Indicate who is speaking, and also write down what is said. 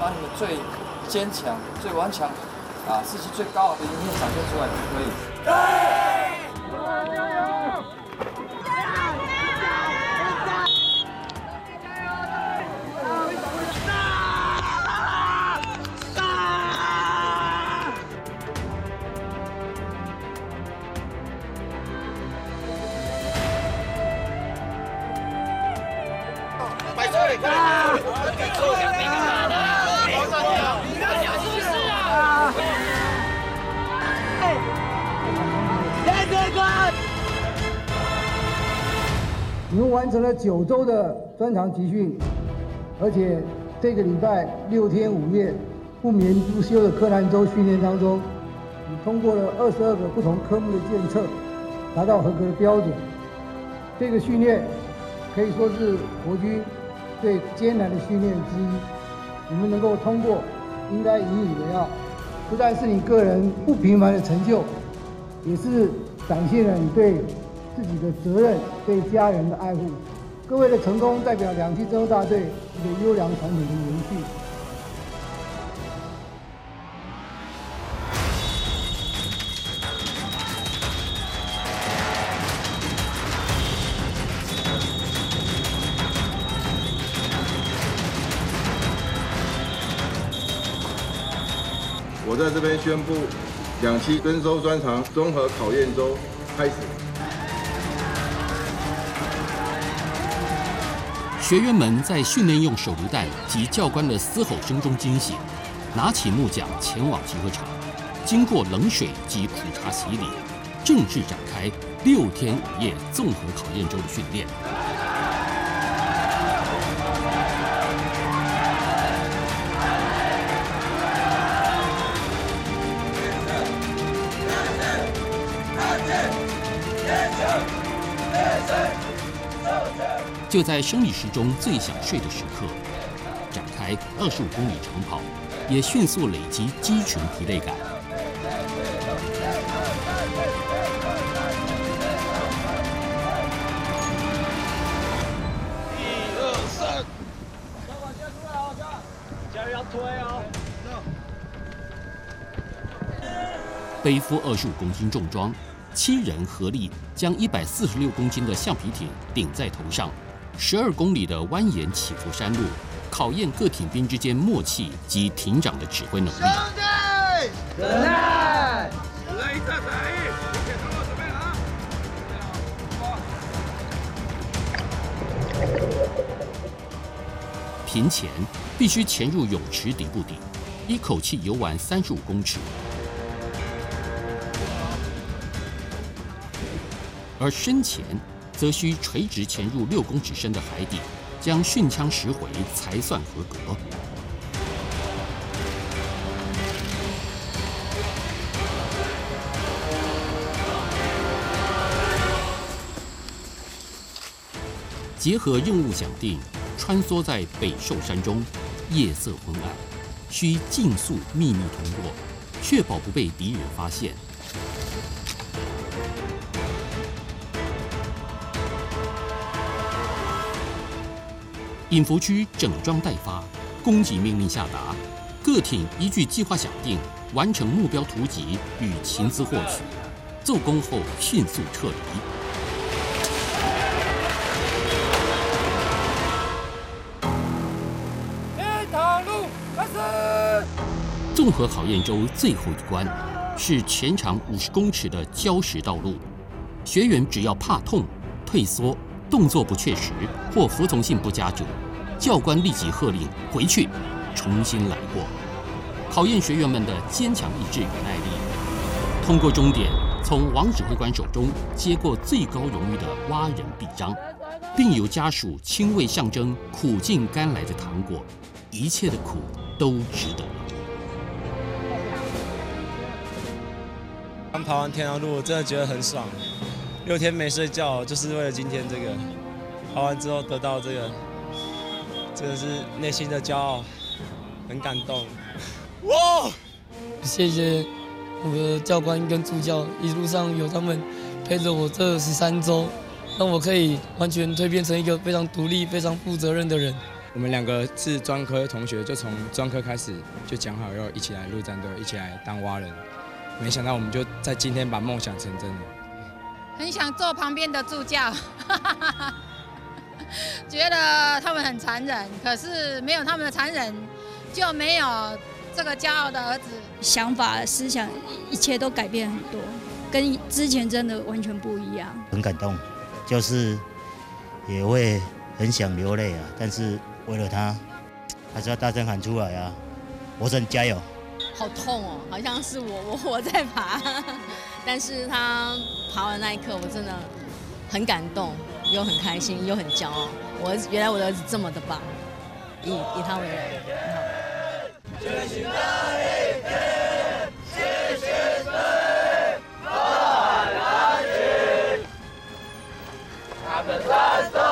Speaker 1: 把你们最坚强、最顽强士气最高昂的一面展现出来就可以。
Speaker 2: 你们完成了9周的专长集训，而且这个礼拜6天5夜不眠不休的柯南州训练当中，你通过了22个不同科目的检测，达到合格的标准。这个训练可以说是国军最艰难的训练之一。你们能够通过，应该引以为傲。不但是你个人不平凡的成就，也是展现了你对自己的责任、对家人的爱护。各位的成功代表2栖征收大队一个优良传统的延续。
Speaker 3: 我在这边宣布，2栖征收专长综合考验周开始。
Speaker 4: 学员们在训练用手榴弹及教官的嘶吼声中惊醒，拿起木桨前往集合场，经过冷水及普查洗礼，正式展开6天5夜综合考验周的训练。就在生理时钟最想睡的时刻，展开25公里长跑，也迅速累积肌群疲累感。
Speaker 5: 1、2、3，小管先出来哦，加油要推哦。
Speaker 4: 背负25公斤重装，7人合力将146公斤的橡皮艇顶在头上，12公里的蜿蜒起伏山路，考验各艇兵之间默契及艇长的指挥能力。
Speaker 5: 兄弟，忍耐，10人一侧3翼，准备了啊！
Speaker 4: 平前必须潜入泳池底部底，一口气游玩35公尺。而深潜则需垂直潜入6公尺深的海底，将训枪10回才算合格。结合任务想定，穿梭在北寿山中，夜色昏暗，需尽速秘密通过，确保不被敌人发现。引伏区整装待发，攻击命令下达，各艇依据计划想定，完成目标突击与情资获取，奏功后迅速撤离。
Speaker 5: 一条路开始。
Speaker 4: 综合考验周最后一关是全长50公尺的礁石道路，学员只要怕痛、退缩、动作不确实或服从性不佳者，教官立即喝令回去，重新来过，考验学员们的坚强意志与耐力。通过终点，从王指挥官手中接过最高荣誉的蛙人臂章，并由家属亲喂象征苦尽甘来的糖果，一切的苦都值得了。
Speaker 6: 刚跑完天堂路，我真的觉得很爽，6天没睡觉，就是为了今天这个。跑完之后得到这个，真的是内心的骄傲，很感动。
Speaker 7: 哇！谢谢我的教官跟助教，一路上有他们陪着我这13周，让我可以完全蜕变成一个非常独立、非常负责任的人。
Speaker 6: 我们2个是专科同学，就从专科开始就讲好要一起来陆战队，一起来当蛙人。没想到我们就在今天把梦想成真了。
Speaker 8: 很想做旁边的助教，觉得他们很残忍，可是没有他们的残忍，就没有这个骄傲的儿子。
Speaker 9: 想法、思想，一切都改变很多，跟之前真的完全不一样。
Speaker 10: 很感动，就是也会很想流泪啊，但是为了他，还是要大声喊出来啊！我说你加油！
Speaker 11: 好痛哦，好像是我在爬，但是他爬完那一刻，我真的很感动，又很开心，又很骄傲。原来我的儿子这么的棒，以他为人，很好。